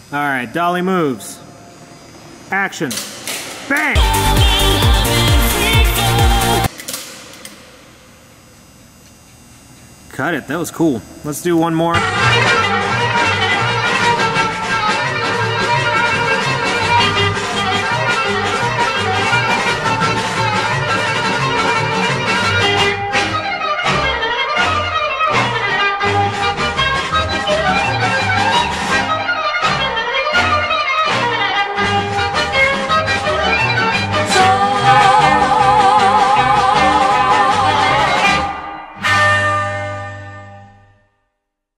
Alright, dolly moves. Action. Bang! Cut it, that was cool. Let's do one more.